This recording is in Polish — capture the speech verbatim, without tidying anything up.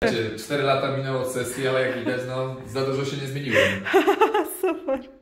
Wiecie, cztery lata minęło od sesji, ale jak widać, no za dużo się nie zmieniłem. Super.